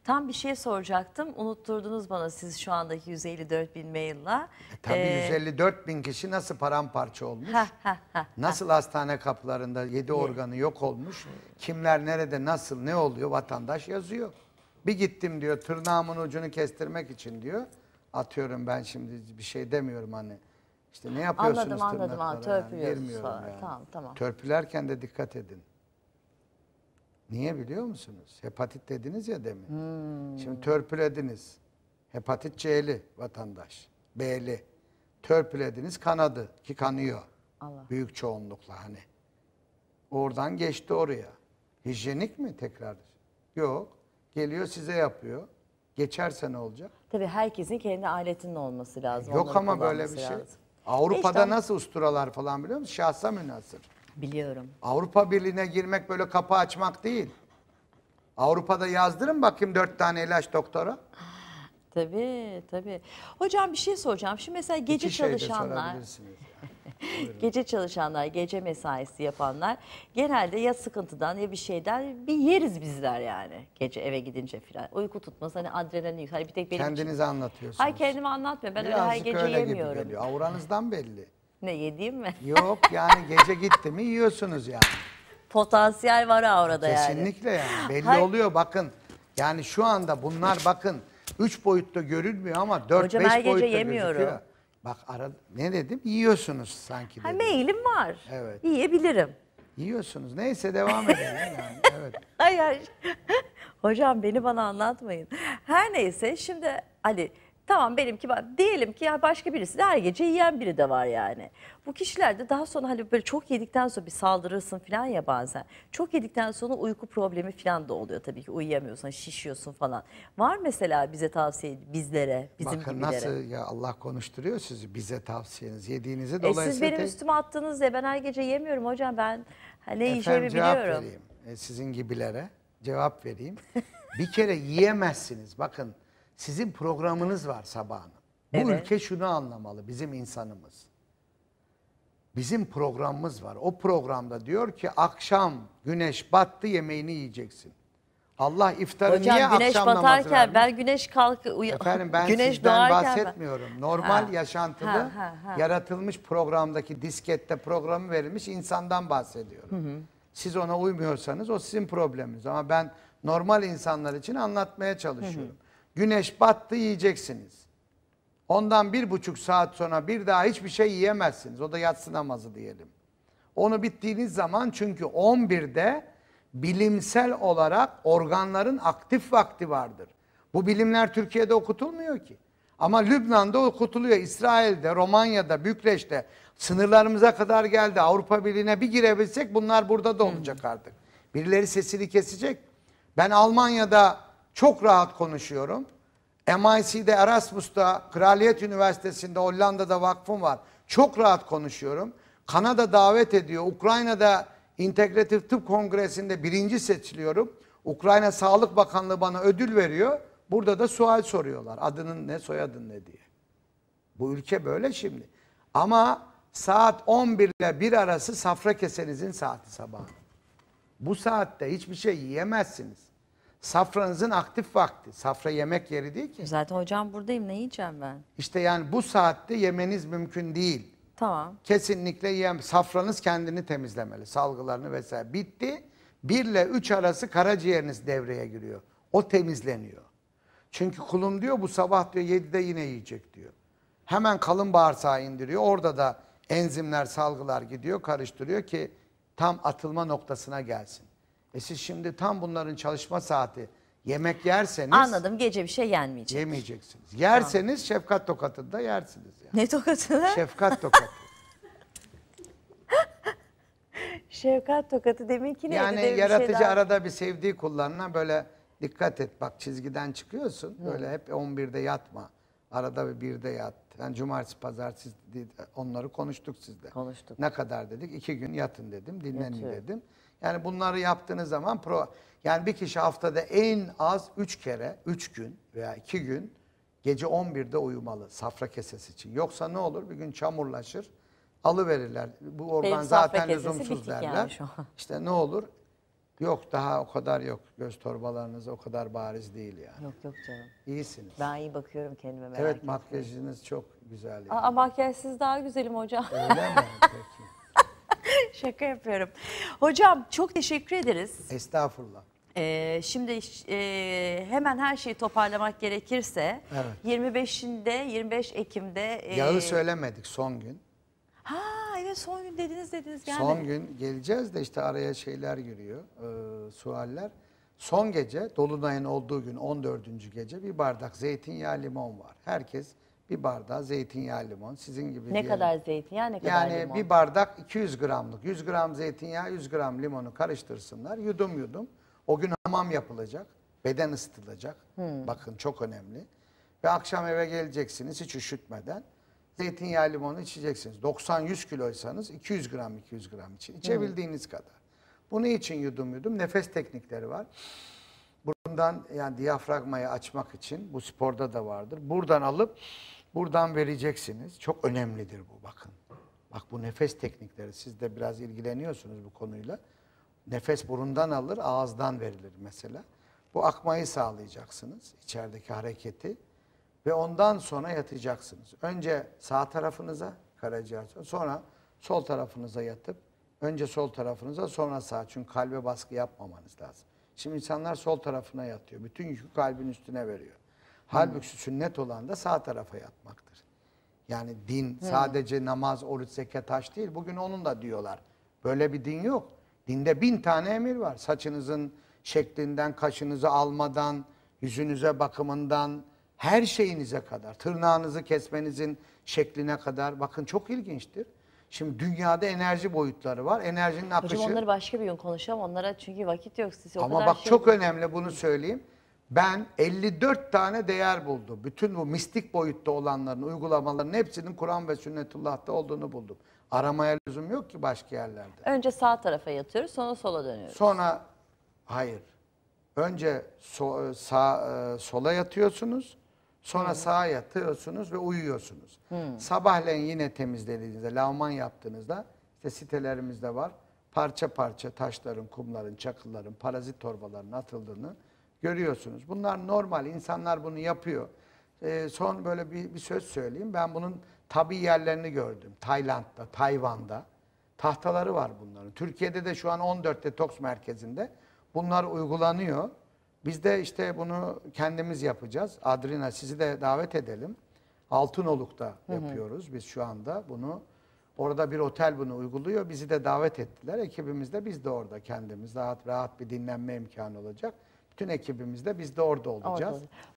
Tam bir şey soracaktım. Unutturdunuz bana siz şu andaki 154 bin mailla. Tabii 154 bin kişi nasıl paramparça olmuş? Nasıl hastane kapılarında 7 organı yok olmuş? Kimler nerede nasıl ne oluyor vatandaş yazıyor. Bir gittim diyor tırnağımın ucunu kestirmek için diyor. Atıyorum ben şimdi bir şey demiyorum hani. İşte ne yapıyorsunuz Anladım. Törpülüyorsunuz Bilmiyorum falan. yani. Tamam. Törpülerken de dikkat edin. Niye biliyor musunuz? Hepatit dediniz ya demin. Şimdi törpülediniz. Hepatit C'li vatandaş. B'li. Törpülediniz kanadı ki kanıyor. Allah. Büyük çoğunlukla hani. Oradan geçti oraya. Hijyenik mi tekrar? Yok. Geliyor size yapıyor. Geçerse ne olacak? Tabii herkesin kendi aletinin olması lazım. Yok onları ama böyle bir kullanması şey. lazım. Avrupa'da İşte, nasıl usturalar falan biliyor musun? Şahsa münhasır. biliyorum. Avrupa Birliği'ne girmek böyle kapı açmak değil. Avrupa'da yazdırın bakayım 4 tane ilaç doktora. Tabii. Hocam bir şey soracağım. Şimdi mesela gece İki şey de çalışanlar, sorabilirsiniz yani. gece çalışanlar, gece mesaisi yapanlar genelde ya sıkıntıdan ya bir şeyden bir yeriz bizler yani. Gece eve gidince filan. Uyku tutmaz hani adrenalin yüksek. Hani bir tek benim Kendinize anlatıyorsunuz. Hayır kendimi anlatmıyorum. Ben öyle her Birazcık gece öyle gibi yemiyorum. geliyor. Auranızdan belli. Ne yediğim mi? Yok yani gece gitti mi yiyorsunuz yani. Potansiyel var orada yani. Kesinlikle yani. Belli Hayır. oluyor bakın. Yani şu anda bunlar bakın 3 boyutta görülmüyor ama 4-5 Hocam her gece boyutta yemiyorum. gözüküyor. Bak ne dedim? Yiyorsunuz sanki Ha, dedim. mailim var. Evet. Yiyebilirim. Yiyorsunuz. Neyse devam edelim yani. Evet. Hayır. Hocam bana anlatmayın. Her neyse şimdi Ali tamam benimki diyelim ki ya başka birisi de her gece yiyen biri de var yani. Bu kişilerde daha sonra hani böyle çok yedikten sonra bir saldırırsın falan ya bazen. Çok yedikten sonra uyku problemi falan da oluyor tabii ki uyuyamıyorsun, şişiyorsun falan. Var mesela bize tavsiye bizlere, bizim Bakın gibilere. nasıl ya Allah konuşturuyor sizi bize tavsiyeniz. Yediğinizi Siz dolayısıyla... benim üstüme attınız ya ben her gece yemiyorum hocam ben ne yiyeceğimi Efendim cevap biliyorum. vereyim sizin gibilere. Cevap vereyim. Bir kere yiyemezsiniz. Bakın sizin programınız var sabahın. Bu Evet. ülke şunu anlamalı bizim insanımız. Bizim programımız var. O programda diyor ki akşam güneş battı yemeğini yiyeceksin. Allah iftarı niye Hocam güneş akşam namazı batarken vermiş? ben güneş Efendim ben güneş sizden doğarken bahsetmiyorum. Normal Ha. yaşantılı Ha. yaratılmış programdaki diskette programı verilmiş insandan bahsediyorum. Siz ona uymuyorsanız o sizin probleminiz. Ama ben normal insanlar için anlatmaya çalışıyorum. Güneş battı yiyeceksiniz. Ondan 1,5 saat sonra bir daha hiçbir şey yiyemezsiniz. O da yatsı namazı diyelim. Onu bittiğiniz zaman çünkü 11'de bilimsel olarak organların aktif vakti vardır. Bu bilimler Türkiye'de okutulmuyor ki. Ama Lübnan'da okutuluyor, İsrail'de, Romanya'da, Bükreş'te sınırlarımıza kadar geldi. Avrupa Birliği'ne bir girebilsek bunlar burada da olacak artık. Birileri sesini kesecek. Ben Almanya'da çok rahat konuşuyorum. MIT'de, Erasmus'ta, Kraliyet Üniversitesi'nde, Hollanda'da vakfım var. Çok rahat konuşuyorum. Kanada davet ediyor. Ukrayna'da İntegratif Tıp Kongresi'nde 1. seçiliyorum. Ukrayna Sağlık Bakanlığı bana ödül veriyor. Burada da sual soruyorlar. Adının ne, soyadın ne diye. Bu ülke böyle şimdi. Ama saat 11 ile 1 arası safra kesenizin saati sabah. Bu saatte hiçbir şey yiyemezsiniz. Safranızın aktif vakti. Safra yemek yeri değil ki. Zaten hocam buradayım ne yiyeceğim ben? İşte yani bu saatte yemeniz mümkün değil. Tamam. Kesinlikle yiyem. Safranız kendini temizlemeli. Salgılarını vesaire. Bitti. 1 ile 3 arası karaciğeriniz devreye giriyor. O temizleniyor. Çünkü kulum diyor bu sabah diyor 7'de yine yiyecek diyor. Hemen kalın bağırsağı indiriyor. Orada da enzimler, salgılar gidiyor, karıştırıyor ki tam atılma noktasına gelsin. Siz şimdi tam bunların çalışma saati yemek yerseniz... Anladım gece bir şey yenmeyecek. Yemeyeceksiniz. Yerseniz şefkat tokatında yersiniz. Yani. Ne tokatı? Şefkat tokatı. Şefkat tokatı deminki neydi? Yani Demin bir yaratıcı şey daha- arada bir sevdiği kullarına böyle dikkat et. Bak çizgiden çıkıyorsun. Böyle hep 11'de yatma. Arada bir 1'de yat. Yani cumartesi, pazartesi onları konuştuk sizde. Konuştuk. Ne kadar dedik? 2 gün yatın dedim. Dinlenin Yatıyorum. dedim. Yani bunları yaptığınız zaman yani bir kişi haftada en az 3 kere, 3 gün veya 2 gün gece 11'de uyumalı safra kesesi için. Yoksa ne olur? Bir gün çamurlaşır. Alıverirler. Bu organ Benim safra zaten kesesi lüzumsuz bitik derler. yani şu an. İşte ne olur? Yok, daha o kadar yok. Göz torbalarınız o kadar bariz değil yani. Yok yok canım. İyisiniz. Ben iyi bakıyorum kendime, merak Evet, etmeyin. makyajınız çok güzel yani. Aa, makyajsız daha güzelim hocam. Öyle mi? Peki. Şaka yapıyorum. Hocam çok teşekkür ederiz. Estağfurullah. Şimdi hemen her şeyi toparlamak gerekirse Evet. 25 Ekim'de Yağı söylemedik son gün. ha evet, son gün dediniz gelmedi. Son gün geleceğiz de işte araya şeyler giriyor, sualler. Son gece, Dolunay'ın olduğu gün 14. gece bir bardak zeytinyağı limon var. Herkes bir bardağı zeytinyağı limon. Sizin gibi Ne diyelim. kadar zeytinyağı, ne kadar Yani limon? bir bardak 200 gramlık. 100 gram zeytinyağı, 100 gram limonu karıştırsınlar. Yudum yudum. O gün hamam yapılacak. Beden ısıtılacak. Bakın çok önemli. Ve akşam eve geleceksiniz hiç üşütmeden. Zeytinyağı limonu içeceksiniz. 90-100 kiloysanız 200 gram için. İçebildiğiniz kadar. Bunun için yudum yudum nefes teknikleri var. Buradan yani diyafragmayı açmak için, bu sporda da vardır. Buradan alıp buradan vereceksiniz. Çok önemlidir bu, bakın. Bak, bu nefes teknikleri, siz de biraz ilgileniyorsunuz bu konuyla. Nefes burundan alır, ağızdan verilir mesela. Bu akmayı sağlayacaksınız, içerideki hareketi. Ve ondan sonra yatacaksınız. Önce sağ tarafınıza, karaciğer, sonra sol tarafınıza yatıp, önce sol tarafınıza, sonra sağ. Çünkü kalbe baskı yapmamanız lazım. Şimdi insanlar sol tarafına yatıyor. Bütün yükü kalbin üstüne veriyor. Halbuki sünnet olan da sağ tarafa yatmaktır. Yani din sadece namaz, oruç, zekat, hac değil. Bugün onun da diyorlar. Böyle bir din yok. Dinde 1000 tane emir var. Saçınızın şeklinden, kaşınızı almadan, yüzünüze bakımından, her şeyinize kadar, tırnağınızı kesmenizin şekline kadar. Bakın çok ilginçtir. Şimdi dünyada enerji boyutları var. Enerjinin akışı. Hocam onları başka bir gün konuşalım. Onlara çünkü vakit yok. Siz o Ama kadar bak şey... çok önemli, bunu söyleyeyim. Ben 54 tane değer buldum. Bütün bu mistik boyutta olanların, uygulamaların hepsinin Kur'an ve sünnetullah'ta olduğunu buldum. Aramaya lüzum yok ki başka yerlerde. Önce sağ tarafa yatıyoruz, sonra sola dönüyoruz. Sonra hayır. Önce sola yatıyorsunuz. Sonra sağa yatıyorsunuz ve uyuyorsunuz. Sabahleyin yine temizlediğinizde, lavman yaptığınızda, işte sitelerimizde var, parça parça taşların, kumların, çakılların, parazit torbalarının atıldığını görüyorsunuz. Bunlar normal, insanlar bunu yapıyor. Son böyle bir söz söyleyeyim. Ben bunun tabii yerlerini gördüm. Tayland'da, Tayvan'da. Tahtaları var bunların. Türkiye'de de şu an 14 detoks merkezinde bunlar uygulanıyor. Biz de işte bunu kendimiz yapacağız. Adrina, sizi de davet edelim. Altınoluk'ta yapıyoruz biz şu anda bunu. Orada bir otel bunu uyguluyor. Bizi de davet ettiler. Ekibimiz de, biz de orada kendimiz. Rahat bir dinlenme imkanı olacak. Bütün ekibimiz de biz de orada olacağız.